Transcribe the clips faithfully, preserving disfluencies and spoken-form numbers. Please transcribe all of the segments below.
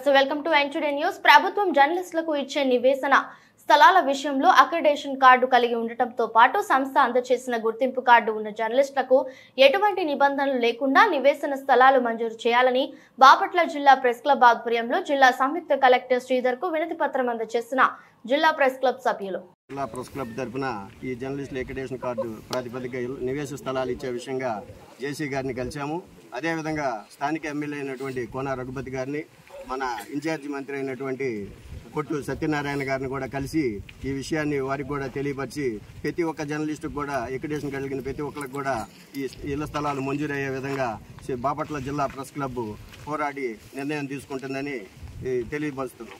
Viewers welcome to N today news. ప్రభుత్వం జర్నలిస్టులకు ఇచ్చే నివేశన స్థలాల విషయంలో అక్రిడేషన్ కార్డు కలిగి ఉండటంతో పాటు సంస్థ అందజేసిన గుర్తింపు కార్డు ఉన్న జర్నలిస్టులకు ఎటువంటి నిబంధనలు లేకుండా నివేశన స్థలాలు మంజూరు చేయాలని బాపట్ల జిల్లా ప్రెస్ క్లబ్ ఆధ్వర్యంలో జిల్లా సంయుక్త కలెక్టర్ శ్రీధర్ కు వినతి పత్రం అందజేసిన జిల్లా ప్రెస్ క్లబ్ సభ్యులు. జిల్లా ప్రెస్ క్లబ్ తరఫున ఈ జర్నలిస్టుల అక్రిడేషన్ కార్డు ప్రాతిపదిక నివేశ స్థలాలు ఇచ్చే విషయంగా జేసీ గారిని కలిశాము. అదేవిధంగా స్థానిక ఎమ్మెల్యే అయినటువంటి కోన రఘుపతి గారిని, మన ఇన్ఛార్జి మంత్రి అయినటువంటి కొట్టు సత్యనారాయణ గారిని కూడా కలిసి ఈ విషయాన్ని వారికి కూడా తెలియపరిచి ప్రతి ఒక్క జర్నలిస్టుకు కూడా అక్రిడేషన్ కలిగిన ప్రతి ఒక్కరికి కూడా ఈ ఇళ్ల స్థలాలు మంజూరయ్యే విధంగా బాపట్ల జిల్లా ప్రెస్ క్లబ్ పోరాడి నిర్ణయం తీసుకుంటుందని తెలియపరుస్తున్నాం.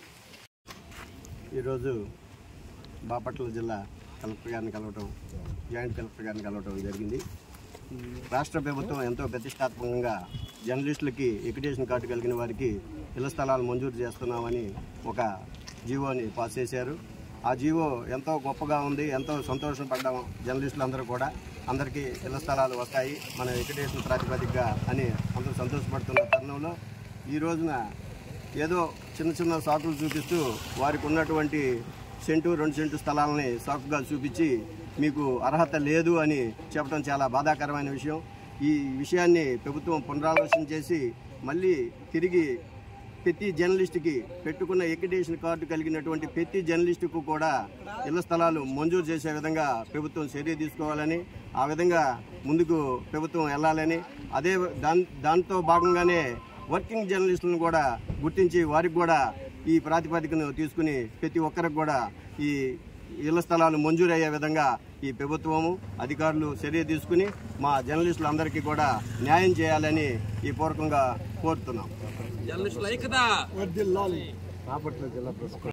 ఈరోజు బాపట్ల జిల్లా కలెక్టర్ గారిని కలవటం, జాయింట్ కలెక్టర్ గారిని కలవటం జరిగింది. రాష్ట్ర ప్రభుత్వం ఎంతో ప్రతిష్టాత్మకంగా జర్నలిస్టులకి అక్రిడేషన్ కార్డు కలిగిన వారికి ఇళ్ల స్థలాలు మంజూరు చేస్తున్నామని ఒక జీవోని పాస్ చేశారు. ఆ జీవో ఎంతో గొప్పగా ఉంది, ఎంతో సంతోషపడ్డాము జర్నలిస్టులు అందరూ కూడా. అందరికీ ఇళ్ల స్థలాలు వస్తాయి మన అక్రిడేషన్ ప్రాతిపదికగా అని అందరూ సంతోషపడుతున్న తరుణంలో ఈ రోజున ఏదో చిన్న చిన్న సాకులు చూపిస్తూ వారికి ఉన్నటువంటి సెంటు రెండు సెంటు స్థలాలని సాకుగా చూపించి మీకు అర్హత లేదు అని చెప్పడం చాలా బాధాకరమైన విషయం. ఈ విషయాన్ని ప్రభుత్వం పునరాలోచన చేసి మళ్ళీ తిరిగి ప్రతి జర్నలిస్టుకి పెట్టుకున్న అక్రిడేషన్ కార్డు కలిగినటువంటి ప్రతి జర్నలిస్టుకు కూడా ఇళ్ల స్థలాలు మంజూరు చేసే విధంగా ప్రభుత్వం చర్య తీసుకోవాలని, ఆ విధంగా ముందుకు ప్రభుత్వం వెళ్ళాలని, అదే దాని దాంతో భాగంగానే వర్కింగ్ జర్నలిస్టులను కూడా గుర్తించి వారికి కూడా ఈ ప్రాతిపదికను తీసుకుని ప్రతి ఒక్కరికి కూడా ఈ ఇళ్ల స్థలాలు మంజూరయ్యే విధంగా ఈ ప్రభుత్వము అధికారులు చర్య తీసుకుని మా జర్నలిస్టులందరికీ కూడా న్యాయం చేయాలని ఈ పూర్వకంగా కోరుతున్నాం.